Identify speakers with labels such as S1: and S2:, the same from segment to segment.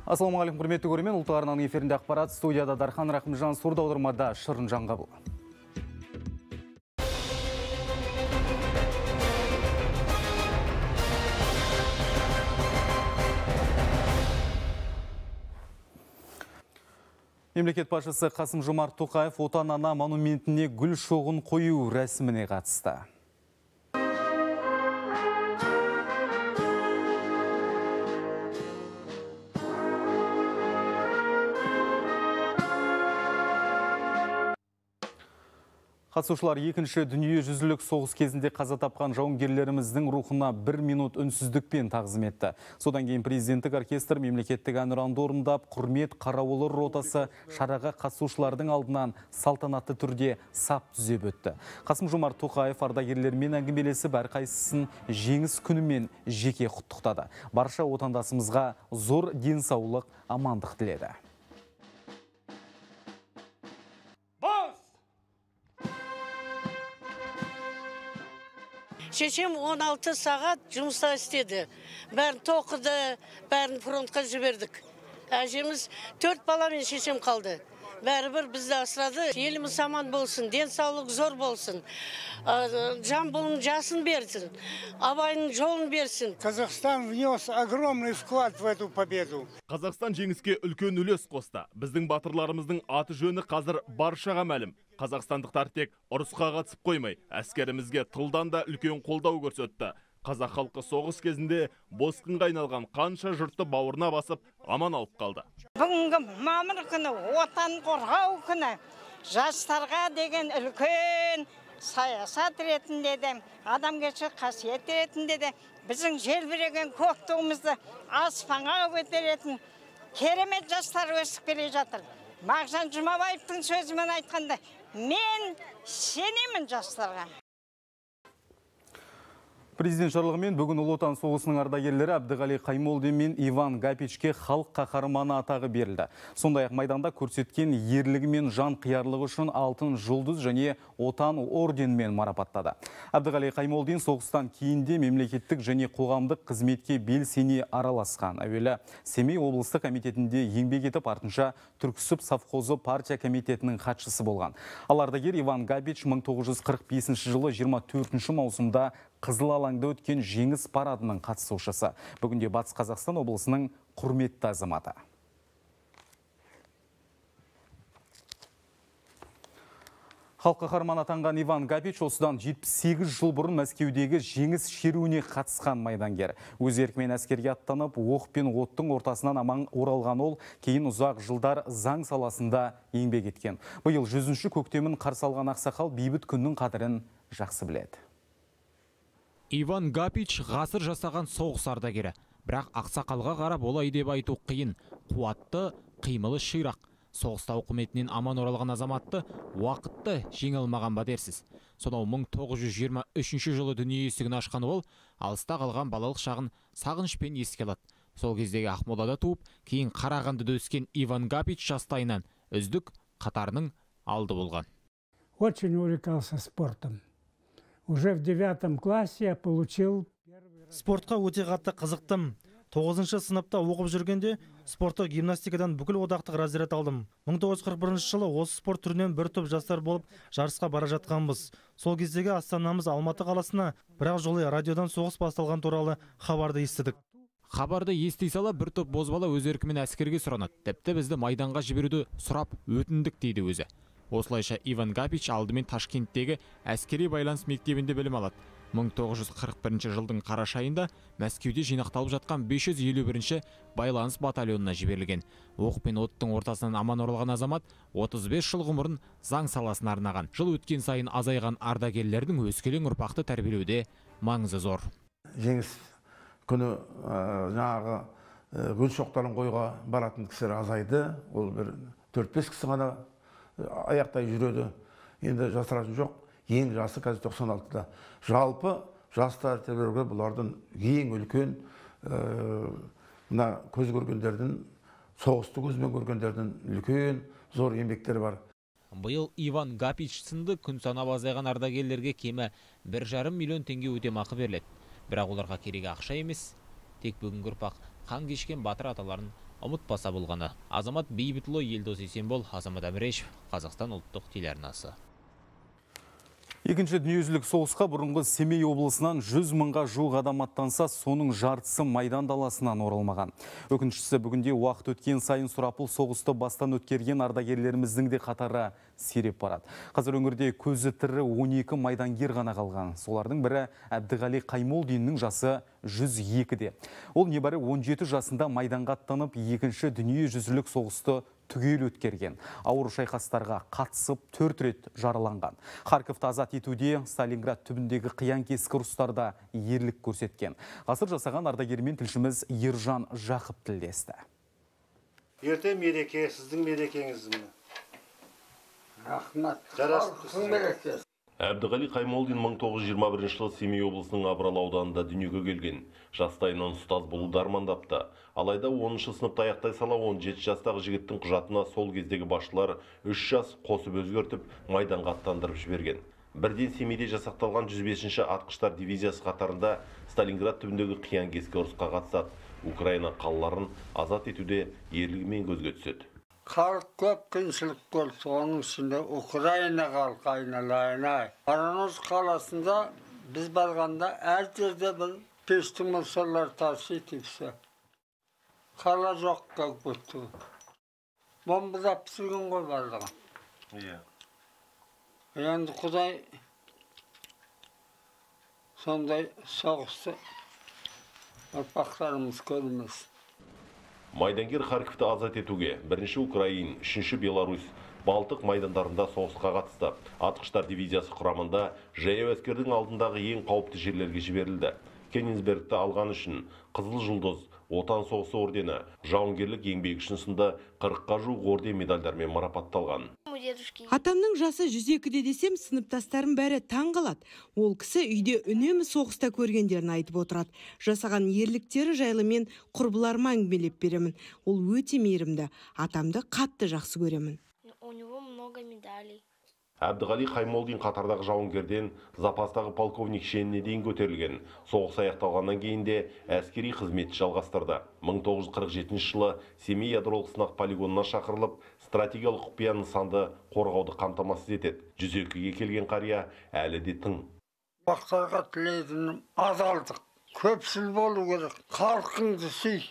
S1: Ассалаумағалейкум, құрметті көрермен, ұлттық арнаның эфирінде ақпарат, студияда Дархан Рахымжан, сурда аудармада Шырын Жанғабыл. Мемлекет басшысы Қасым-Жомарт Тоқаев Отан ана монументіне гүл шоғын қою рәсіміне қатысты. Қатысушылар екінші дүниежүзілік соғыс кезінде қаза тапқан жауынгерлеріміздің рухына 1 минут үнсіздікпен тағзым етті. Содан кейін президенттік оркестр мемлекеттік әнұранды орындап, құрмет қарауылы ротасы шараға қатысушылардың алдынан салтанатты түрде сап түзеп өтті. Қасым-Жомарт Тоқаев ардагерлермен әңгімелесіп, әрқайсысын жеңіс күнімен жеке құттықтады. Барша отандасымызға зор денсаулық, амандық тіледі.
S2: Шешем 16 сағат жұмыста істеді. Бәрін тоқыды, бәрін фронтқа жібердік. Әжеміз 4 баламен шешем қалды. Бәрібір бізді асырады. Еліміз аман болсын, денсаулық зор болсын. Жамбылың жасын берсін, абайның жолын берсін.
S3: Казахстан внес огромный вклад в эту победу.
S4: Қазақстан жеңіске үлкен үлес қосты. Біздің батырларымыздың аты жөні қазір баршаға мәлім. Қазақстандықтар тек ұрысқа қатысып қоймай, әскерімізге тылдан да үлкен қолдау көрсетті. Қазақ халқы соғыс кезінде босқынға айналған қанша жұртты бауырына басып, аман алып қалды.
S5: Бүгінгі мамыр күні, отан қорғау күні, жастарға деген үлкен саясат ретінде де, адамгершілік қасиет ретінде де, біздің желбіреген көк туымызды аспанға көтеретін керемет жастар өсіп келе жатыр. Мағжан Жұмабаевтың сөзімен айтқанда, мен сенемін жастарға.
S1: Президент жарлығымен бүгін Ұлы Отан соғысының ардагерлері Әбдіғали Қаймолдин мен Иван Гапичке халық қаһарманы атағы берілді. Сондай-ақ майданда көрсеткен ерлігі мен жан қиярлығы үшін алтын жұлдыз және Отан орденімен марапаттады. Әбдіғали Қаймолдин соғыстан кейінде мемлекеттік және қоғамдық қызметке белсене араласқан. Әуелі Семей облыстық комитетінде еңбек етіп, артынша Түрксіб совхозы партия комитетінің хатшысы болған. Ал ардагер Иван Гапич 1945 жылы 24 маусымда Қызыл алаңда өткен жеңіс парадының қатысушысы. Бүгінде Батыс Қазақстан облысының құрметті азаматы. Халық қаһарманы атанған Иван Гапич осыдан 78 жыл бұрын Мәскеудегі жеңіс шеруіне қатысқан майдангер. Өз еркімен әскерге аттанып, оқ пен оттың ортасынан аман оралған ол, кейін ұзақ жылдар заң саласында еңбек еткен. Биыл 100-ші көктемін қарсы алған ақсақал бейбіт күннің қадірін жақсы біледі.
S6: Иван Гапич ғасыр жасаған соғыс ардагері. Бірақ ақсақалға қарап олай деп айту қиын. Қуатты, қимылы ширақ. Соғыста үкіметінен аман оралған азаматты уақытты жеңе алмаған ба дерсіз. Сонау 1923 жылы дүние есігін ашқан ол, алыста қалған балалық шағын сағынышпен еске алады. Сол кездегі Ақмолада туып, кейін Қарағандыда өскен Иван Гапич жастайынан үздік қатарының алды болған.
S7: Очень увлекался спортом. Уже в 9 классе я получил...
S8: Спортқа өте қатты қызықтым. 9-шы сыныпта оқып жүргенде спорттық гимнастикадан бүкіл одақтық разряд алдым. 1941 жылы осы спорт түрінен бір топ жастар болып жарысқа бара жатқанбыз. Сол кездегі астанамыз Алматы қаласына, бірақ жолы радиодан соғыс басталған туралы хабарды естідік.
S6: Хабарды ести сала бір топ бозбала өз еркімен әскерге сұранады. Тіпті бізді майданға жіберуді сұрап өтіндік дейді өзі. Осылайша Иван Гапич алдымен Ташкенттегі әскери байланыс мектебінде білім алады. 1941 жылдың қараша айында Мәскеуде жинақталып жатқан 551-ші байланыс батальонына жіберілген. Оқ пен оттың ортасынан аман оралған азамат 35 жыл ғұмырын заң саласына арнаған. Жыл өткен сайын азайған ардагерлердің өскелең ұрпақты тәрбиелеуде маңызы зор.
S9: Жеңіс күні жаңағы гүл шоқтарын қойға баратын кісілер азайды. Ол бір 4-5 кісі ғана аяқтай жүреді. Енді жасыратын жоқ. Ең жасы қазір 96-да. Жалпы жастар терберуге бұлардың ең үлкен көз көргендердің, соғысты көзбен көргендердің үлкен зор еңбектері бар.
S6: Биыл Иван Гапич сынды күн санап азайған ардагерлерге кемі 1,5 миллион теңге өтемақы беріледі. Бірақ оларға керегі ақша емес, тек бүгінгі ұрпақ қан кешкен батыр аталарын ұмытпаса болғаны. Азамат Бейбітұлы, Елдос Есенбол, Азамат Әмірешев, Қазақстан ұлттық телеарнасы.
S1: Екінші дүниежүзілік соғысқа бұрынғы Семей облысынан 100 мыңға жуық адам аттанса, соның жартысы Майдан даласынан оралмаған. Өкінішісі, бүгінде уақыт өткен сайын сұрапыл соғысты бастан өткерген ардагерлеріміздің де қатары сиреп барады. Қазір өңірде көзі тірі 12 майдангер ғана қалған. Солардың бірі Әбдіғали Қаймолдиннің жасы 102-де. Ол небәрі 17 жасында майданға аттанып, екінші дүниежүзілік соғысты түгел өткерген. Ауыр шайқастарға қатысып 4 рет жараланған. Харьковты азат етуде, Сталинград түбіндегі қиян-кескі ұрыстарда ерлік көрсеткен. Ғасыр жасаған ардагермен тілшіміз Ержан Жақып тілдесті.
S10: Ерте мереке, сіздің мерекеңіз міне.
S3: Рахмат.
S10: Жарасты.
S11: Әбдіғали Қаймолдин 1921 жылы Семей облысының Абрал ауданында дүниеге келген. Жастайынан ұстаз болуды армандапты. Алайда 10-шы сыныпта аяқтай сала 17 жастағы жігіттің құжатына сол кездегі басшылар 3 жас қосып өзгертіп майданға аттандырып жіберген. Бірден Семейде жасақталған 105-ші атқыштар дивизиясы қатарында Сталинград түбіндегі қиян-кескі ұрысқа қатысады. Украина қалаларын азат етуде ерлігімен көзге түседі.
S3: Халық көп қиыншылық көрді, оның ішінде Украина халқы айналайын. Воронеж қаласында біз барғанда әр жерде бір пешті мусорлар тасиды все. Қала жоққа көтті. Бомбалап түсірген ғой барлығы. Енді Құдай сондай соғысты ұрпақтарымыз көрмесін.
S11: Майдангер Харьковты азат етуге, бірінші Украин, үшінші Беларусь, Балтық майдандарында соғысқа қатысты. Атқыштар дивизиясы құрамында жаяу әскердің алдындағы ең қауіпті жерлерге жіберілді. Кенигсбергті алған үшін Қызыл жұлдыз, Отан соғысы ордені, жауынгерлік еңбек үшін сынды 40-қа жуық орден медальдармен марапатталған.
S12: Атамның жасы 102-де десем, сыныптастарым бәрі таң қалады. Ол кісі үйде үнемі соғыста көргендерін айтып отырады. Жасаған ерліктері жайлы мен құрбыларыма әңгімелеп беремін. Ол өте мейірімді. Атамды қатты жақсы көремін.
S11: Әбдіғали Қаймолдин қатардағы жауынгерден запастағы полковник шеніне дейін көтерілген. Соғыс аяқталғаннан кейін де әскери қызметті жалғастырды. 1947 жылы Семей ядролық сынақ полигонына шақырылып, стратегиялық құпия нысанды қорғауды қамтамасыз етеді. 102-ге келген қария әлі де тың.
S3: Бақтарға тілейтінім адалдық, көпшіл болу керек, халқыңды сүй.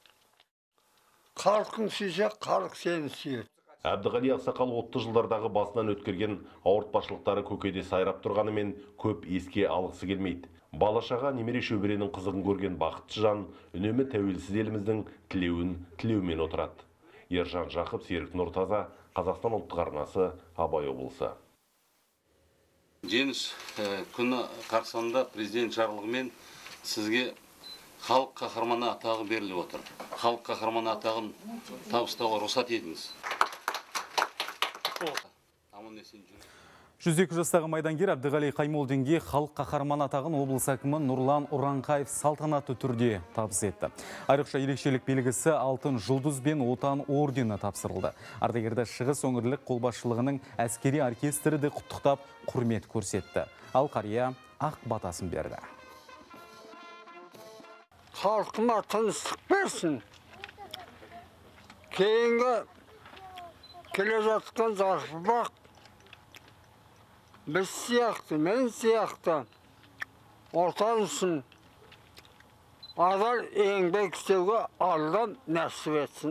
S3: Халқың сүйсе, халық сені сүйеді.
S11: Әбдіғали Ақсақал 30 жылдардағы басынан өткерген ауыртпашылықтары көкейде сайрап тұрғанымен көп еске алғысы келмейді. Балашаға немере шөберенің қызығын көрген бақытты жан үнемі тәуелсіз еліміздің тілеумен отырады. Ержан Жақып, Серік Нұртаза, Қазақстан ұлттық арнасы, Абай облысы.
S13: Жеңіс күні қарсаңында президент жарлығымен сізге халық қаһарманы атағы беріліп отыр. Халық қаһарманы атағын табыстауға рұқсат етіңіз.
S1: 102 жастағы майдангер Әбдіғали Қаймолдинге халық қаһарманы атағын облыс әкімі Нұрлан Ұранқаев салтанатты түрде табыс етті. Айрықша ерекшелік белгісі алтын жұлдыз бен отан ордені тапсырылды. Ардагерді Шығыс өңірлік қолбасшылығының әскери оркестрі де құттықтап құрмет көрсетті. Ал қария ақ батасын берді.
S3: Халқыма тыныштық берсін. Кейінгі келе жатқан жарқылдақ біз сияқты, мен сияқты отан үшін адал еңбек істеуге Алладан нәсіп етсін.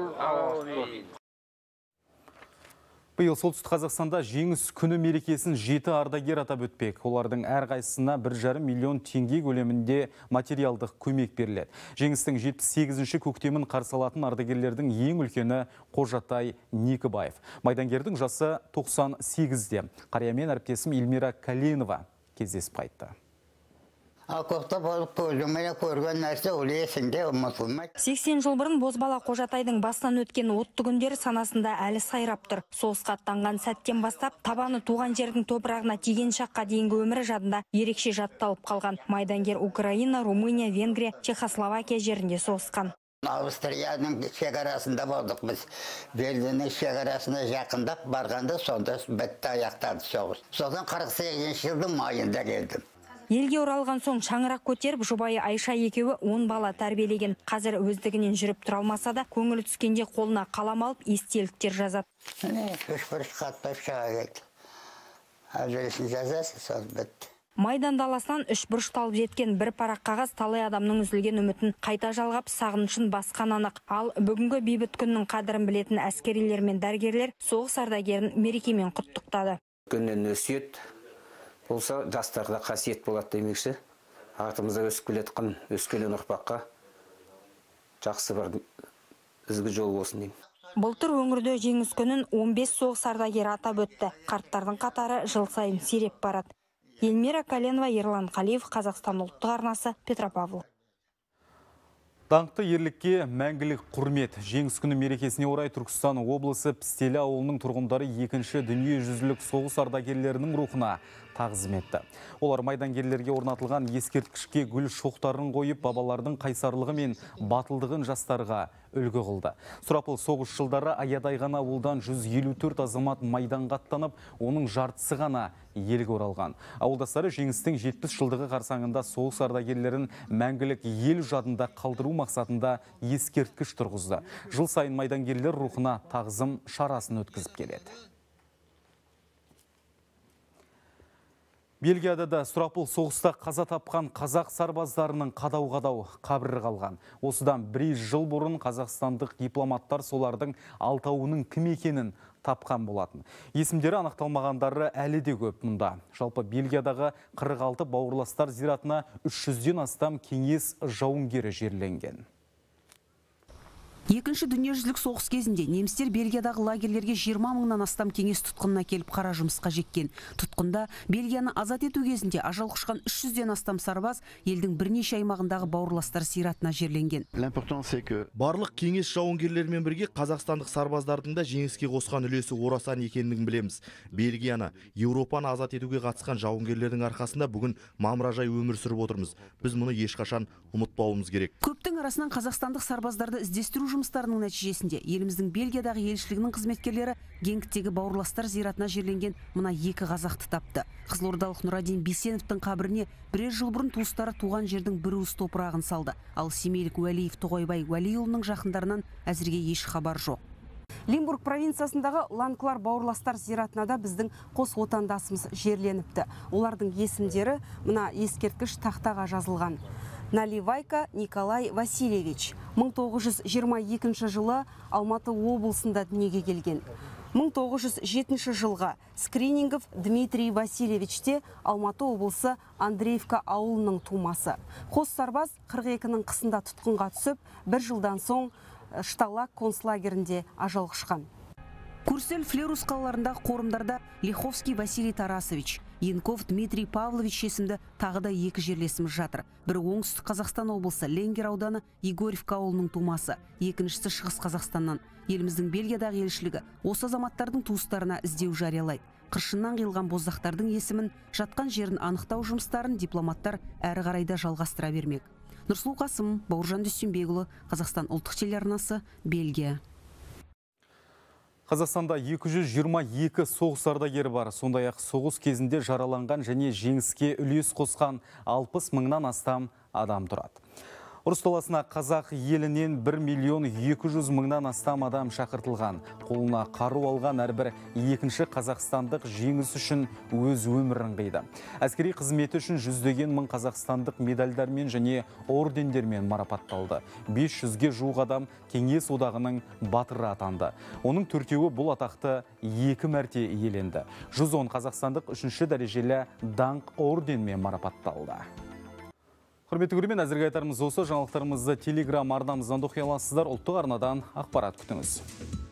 S1: Биыл солтүстік Қазақстанда жеңіс күні мерекесін 7 ардагер атап өтпек. Олардың әрқайсысына 1,5 миллион теңге көлемінде материалдық көмек беріледі. Жеңістің 78-ші көктемін қарсы алатын ардагерлердің ең үлкені Қожатай Никібаев. Майдангердің жасы 98-де. Қариямен әріптесім Эльмира Каленова кездесіп қайтты.
S14: 80 жыл бұрын бозбала Қожатайдың басынан өткен отты күндері санасында әлі сайрап тұр. Соғысқа аттанған сәттен бастап табаны туған жердің топырағына тиген шаққа дейінгі өмірі жадында ерекше жатталып қалған. Майдангер Украина, Румыния, Венгрия, Чехословакия жерінде соғысқан.
S15: Австрияның шекарасында болдық біз. Берлиннің шекарасына жақындап барғанда сонда бітті аяқтады соғыс. Содан 48 жылдың майында келдім.
S14: Елге оралған соң шаңырақ көтеріп, жұбайы Айша екеуі 10 бала тәрбиелеген. Қазір өздігінен жүріп тұра алмаса да, көңілі түскенде қолына қалам алып, естеліктер жазады. Майдан даласынан 3 бұрышталып жеткен бір парақ қағаз талай адамның үзілген үмітін қайта жалғап, сағынышын басқан анық. Ал бүгінгі бейбіт күннің қадірін білетін әскерилер мен дәрігерлер соғыс ардагерін мерекемен құттықтады.
S16: Күннен өсиет болса, жастарға қасиет болады демекші. Артымызда өсіп келетқан өскелең ұрпаққа жақсы бір ізгі жол болсын деймін.
S14: Былтыр өңірде жеңіс күнін 15 соғыс ардагері атап өтті. Қарттардың қатары жыл сайын сиреп барады. Елмира Каленова, Ерлан Қалиев, Қазақстан ұлттық арнасы, Петропавл.
S1: Даңқты ерлікке мәңгілік құрмет. Жеңіс күні мерекесіне орай Түркістан облысы Пістелі ауылының тұрғындары 2-ші дүниежүзілік соғыс ардагерлерінің рухына тағзым етті. Олар майдангерлерге орнатылған ескерткішке гүл шоқтарын қойып, бабалардың қайсарлығы мен батылдығын жастарға үлгі қылды. Сұрапыл соғыс жылдары Аядайған ауылдан 154 азамат майданға аттанып, оның жартысы ғана елге оралған. Ауылдастары жеңістің 70 жылдығы қарсаңында соғыс ардагерлерін мәңгілік ел жадында қалдыру мақсатында ескерткіш тұрғызды. Жыл сайын майдангерлер рухына тағзым шарасын өткізіп келеді. Бельгияда да сұрапыл соғыста қаза тапқан қазақ сарбаздарының қадау-қадау қабірі қалған. Осыдан 1 жыл бұрын қазақстандық дипломаттар солардың 6-ауының кім екенін тапқан болатын. Есімдері анықталмағандары әлі де көп мұнда. Жалпы Бельгиядағы 46 бауырластар зиратына 300-ден астам кеңес жауынгері жерленген.
S17: Екінші дүниежүзілік соғыс кезінде немістер Бельгиядағы лагерлерге 20 мыңнан астам кеңес тұтқынына келіп қара жұмысқа жеккен. Тұтқында Бельгияны азат ету кезінде ажал құшқан 300-ден астам сарбаз елдің бірнеше аймағындағы бауырластар зиратына жерленген.
S4: Барлық кеңес жауынгерлерімен бірге қазақстандық сарбаздардың да жеңіске қосқан үлесі орасан екендігін білеміз. Бельгияны, Еуропаны азат етуге қатысқан жауынгерлердің арқасында бүгін мамыражай өмір сүріп отырмыз. Біз мұны ешқашан ұмытпауымыз керек.
S17: Көптің арасынан қазақстандық сарбаздарды іздестіру жұмыстарының нәтижесінде еліміздің Бельгиядағы елшілігінің қызметкерлері Генктегі бауырластар зиратына жерленген мына 2 қазақты тапты. Қызылордалық Нұрадин Бейсеновтың қабіріне 1 жыл бұрын туыстары туған жердің бір уыс топырағын салды. Ал семейлік Уәлиев Тоғайбай Уәлиұлының жақындарынан әзірге еш хабар жоқ. Лимбург провинциясындағы Ланклар бауырластар зиратына да біздің қос отандасымыз жерленіпті. Олардың есімдері мына ескерткіш тақтаға жазылған. Наливайка Николай Васильевич 1922 жылы Алматы облысында дүниеге келген. 1907 жылға Скринингов Дмитрий Васильевич те Алматы облысы Андреевка ауылының тумасы. Қос сарбаз 42-нің қысында тұтқынға түсіп, 1 жылдан соң Шталак концлагерінде ажал құшқан. Курсель, Флерус қалаларындағы қорымдарда Лиховский Василий Тарасович, Янков Дмитрий Павлович есімді тағы да 2 жерлесіміз жатыр. Бірі оңтүстік Қазақстан облысы Ленгер ауданы Егорьевка ауылының тумасы, екіншісі Шығыс Қазақстаннан. Еліміздің Бельгиядағы елшілігі осы азаматтардың туыстарына іздеу жариялайды. Қыршыннан қиылған боздақтардың есімін, жатқан жерін анықтау жұмыстарын дипломаттар әрі қарайда жалғастыра бермек. Нұрсұлу Қасым, Бауыржан Дүйсенбекұлы, Қазақстан ұлттық телеарнасы, Бельгия.
S1: Қазақстанда 222 соғыс ардагері бар. Сондай-ақ соғыс кезінде жараланған және жеңіске үлес қосқан 60 мыңнан астам адам тұрады. Ұрыс даласына қазақ елінен 1.200.000 мыңнан астам адам шақыртылған. Қолына қару алған әрбір 2-ші қазақстандық жеңіс үшін өз өмірін қиды. Әскери қызметі үшін жүздеген мың қазақстандық медальдармен және ордендермен марапатталды. 500-ге жуық адам Кеңес одағының батыры атанды. Оның 4-еуі бұл атақты 2 мәрте иеленді. 110 қазақстандық 3-ші дәрежелі даңқ орденмен марапатталды. Құрметті көрермен, әзірге айтарымыз осы. Жаңалықтарымызды Телеграм арнамыздан оқи аласыздар. Ұлттық арнадан ақпарат күтіңіз.